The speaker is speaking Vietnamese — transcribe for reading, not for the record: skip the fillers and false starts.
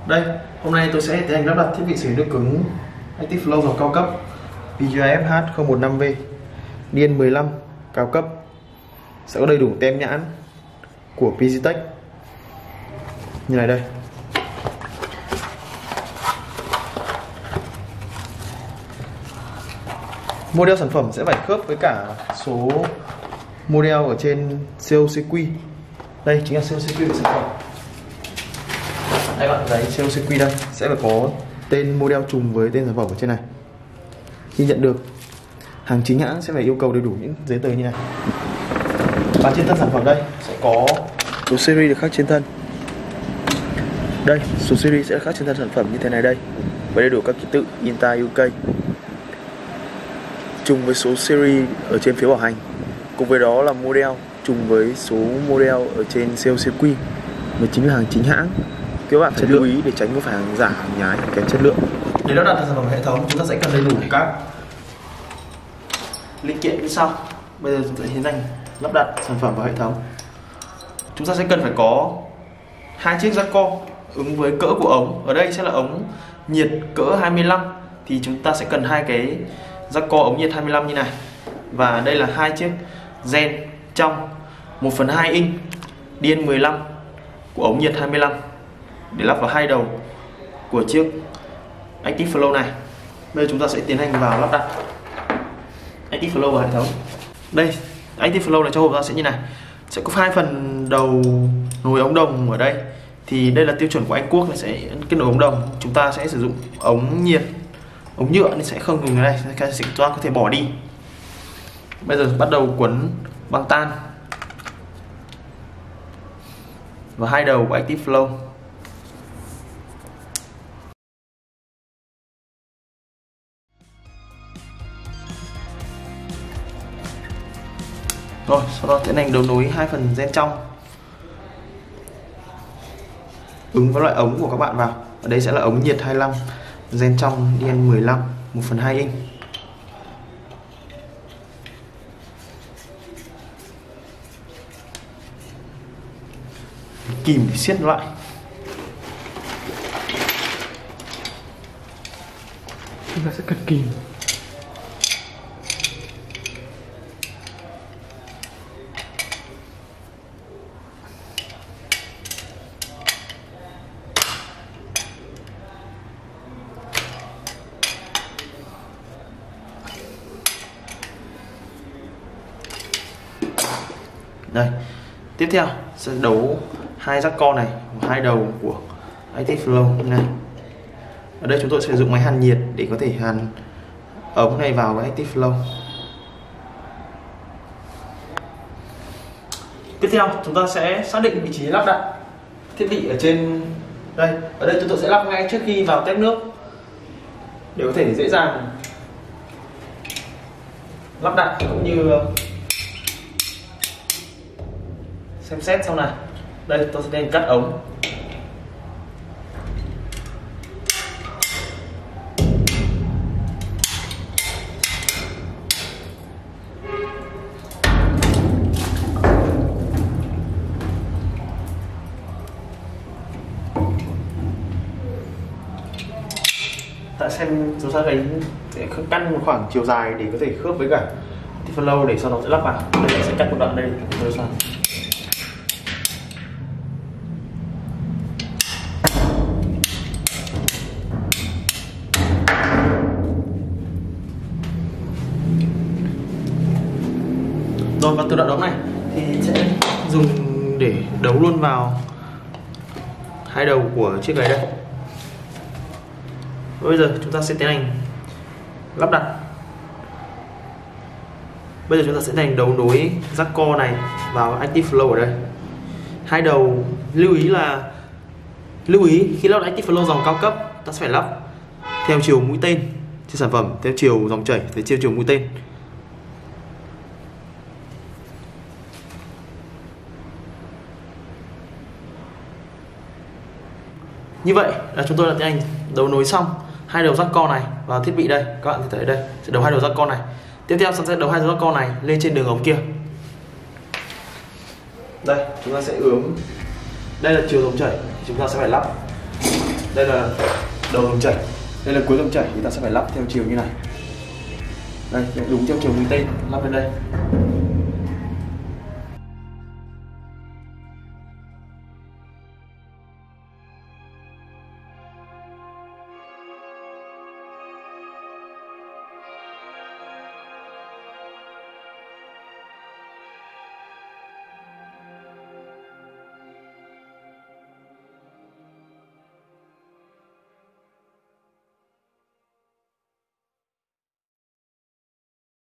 Đây, hôm nay tôi sẽ tiến hành lắp đặt thiết bị xử lý nước cứng Active Flow dòng cao cấp PGF H015V Niên 15 cao cấp, sẽ có đầy đủ tem nhãn của PGTech như này đây. Model sản phẩm sẽ phải khớp với cả số model ở trên COCQ. Đây chính là COCQ của sản phẩm. Đây bạn thấy COCQ đây sẽ phải có tên model trùng với tên sản phẩm ở trên này. Khi nhận được hàng chính hãng sẽ phải yêu cầu đầy đủ những giấy tờ như này. Và trên thân sản phẩm đây sẽ có số series được khắc trên thân. Đây, số series sẽ được khắc trên thân sản phẩm như thế này đây, với đầy đủ các ký tự INTA UK trùng với số series ở trên phiếu bảo hành. Cùng với đó là model trùng với số model ở trên COCQ, mới chính là hàng chính hãng. Các bạn phải lưu ý để tránh có phải hàng giả, hàng nhái, kém chất lượng. Để lắp đặt sản phẩm hệ thống, chúng ta sẽ cần đầy đủ các linh kiện như sau. Bây giờ chúng ta tiến hành lắp đặt sản phẩm vào hệ thống. Chúng ta sẽ cần phải có hai chiếc jack co ứng với cỡ của ống. Ở đây sẽ là ống nhiệt cỡ 25, thì chúng ta sẽ cần hai cái jack co ống nhiệt 25 như này. Và đây là hai chiếc gen trong 1/2 inch điên 15 của ống nhiệt 25 để lắp vào hai đầu của chiếc Active Flow này. Bây giờ chúng ta sẽ tiến hành vào lắp đặt Active Flow vào hệ thống. Đây, Active Flow này cho hộp ra sẽ như này. Sẽ có hai phần đầu nối ống đồng ở đây. Thì đây là tiêu chuẩn của Anh Quốc, này sẽ kết nối ống đồng. Chúng ta sẽ sử dụng ống nhiệt, ống nhựa nên sẽ không dùng cái này, chúng ta có thể bỏ đi. Bây giờ bắt đầu quấn băng tan và hai đầu của Active Flow. Rồi, sau đó tiến hành đấu nối hai phần gen trong ứng với loại ống của các bạn vào. Ở đây sẽ là ống nhiệt 25, gen trong DN 15 1/2 inch. Kìm để siết lại. Chúng ta sẽ cần kìm. Đây, tiếp theo sẽ đấu hai jack co này, hai đầu của Active Flow như này. Ở đây chúng tôi sẽ sử dụng máy hàn nhiệt để có thể hàn ống này vào với Active Flow. Tiếp theo chúng ta sẽ xác định vị trí lắp đặt thiết bị ở trên đây. Ở đây chúng tôi sẽ lắp ngay trước khi vào tép nước để có thể dễ dàng lắp đặt cũng như xem xét sau này. Đây tôi sẽ nên cắt ống. Ta xem chúng ta thấy sẽ căn một khoảng chiều dài để có thể khớp với cả Active Flow để sau đó sẽ lắp vào. Đây sẽ cắt một đoạn đây để tôi sang. Rồi, và từ đoạn ống này thì sẽ dùng để đấu luôn vào hai đầu của chiếc gáy đây. Bây giờ chúng ta sẽ tiến hành lắp đặt. Bây giờ chúng ta sẽ tiến hành đấu nối jack co này vào Active Flow ở đây. Hai đầu lưu ý khi lắp Active Flow dòng cao cấp ta sẽ phải lắp theo chiều mũi tên trên sản phẩm, theo chiều dòng chảy, theo chiều mũi tên. Như vậy là chúng tôi đã tiến hành đấu nối xong hai đầu jack co này vào thiết bị đây. Các bạn thấy đây sẽ đấu hai đầu jack co này. Tiếp theo sẽ đấu hai đầu jack co này lên trên đường ống kia. Đây chúng ta sẽ ướm. Đây là chiều dòng chảy, chúng ta sẽ phải lắp Đây là đầu dòng chảy, đây là cuối dòng chảy, thì ta sẽ phải lắp theo chiều như này. Đây, đúng theo chiều mũi tên, lắp lên đây.